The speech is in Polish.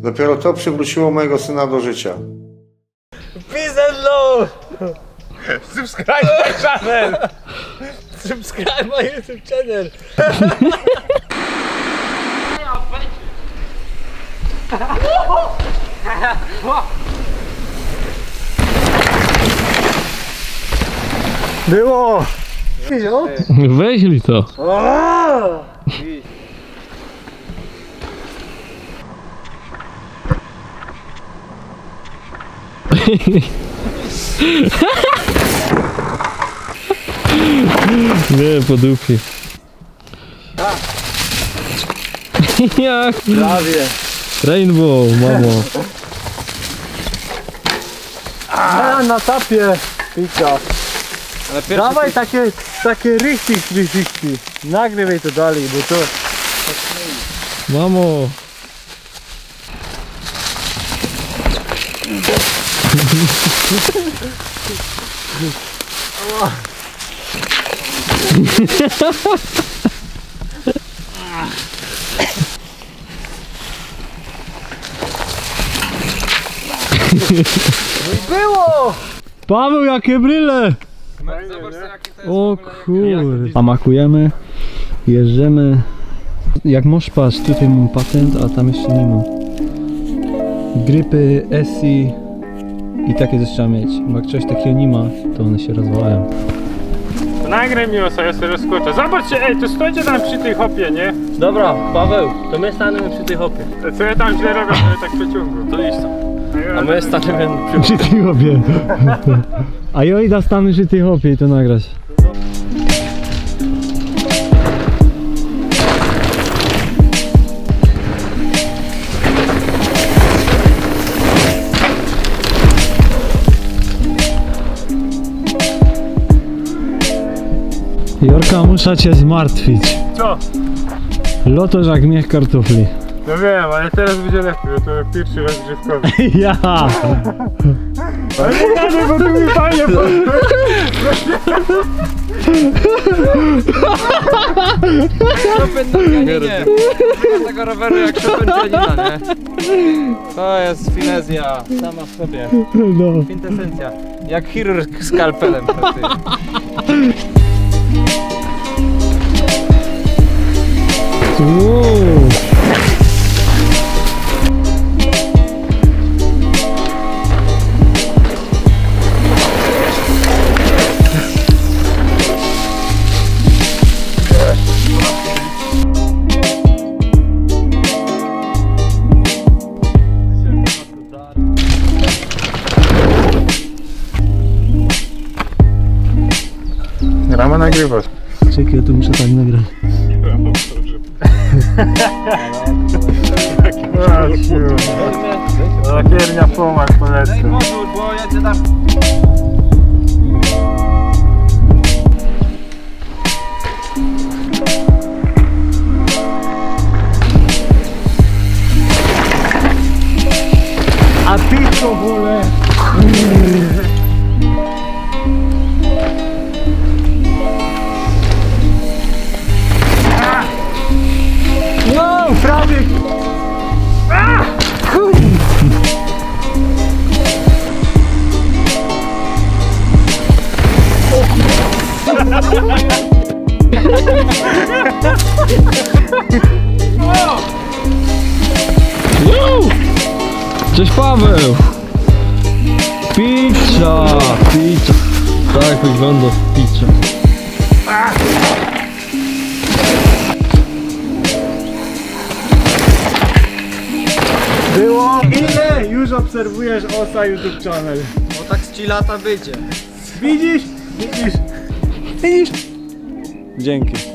Dopiero to przywróciło mojego syna do życia. Peace and love! Subscribe my channel! Subscribe my YouTube channel! Było! Weźli to. Nie, po dupie. Jak? Prawie. Rainbow, mamo. A na tapie picia. Dawaj takie rychki. Nagrywaj to dalej, bo to... Mamo. Było! Paweł, jakie bryle! O kurde. Pamakujemy, jeżdżemy. Jak możesz patrz, tutaj mam patent, a tam jeszcze nie mam. Grypy, SI i takie też trzeba mieć. Bo jak czegoś takiego nie ma, to one się rozwalają. Nagraj mi osa, ja sobie rozkoczę. Zobaczcie, ej, to stójcie tam przy tej hopie, nie? Dobra, Paweł, to my stanemy przy tej hopie. Co ja tam źle robię, to ja tak przeciągu. To liść tam. A my stanemy Przy tej hopie. A ja idę stanę przy tej hopie i to nagrać. Jorka, muszę cię zmartwić. Co? Loto jak miech kartofli. No wiem, ale teraz będzie lepiej, bo to pierwszy rozgrzewkowy. Ja! Ale nie gadaj, bo tu mi fajnie Nie, tego roweru jak Chopin-Janina, nie? To jest finezja sama w sobie. No. Kwintesencja. Jak chirurg skalpelem pracuje. Wow. Rama nagrywasz. Czekaj, ja tu muszę tak nagrać. Lakiernia pomag polecę. Modur, bo jedzie tam. A pico wolę! No, prawie! Cześć Paweł! Pizza! Pizza! Tak wygląda pizza. Było! Ile już obserwujesz OSA YouTube channel? Bo tak z 3 lata będzie. Widzisz? Widzisz? Widzisz? Dzięki.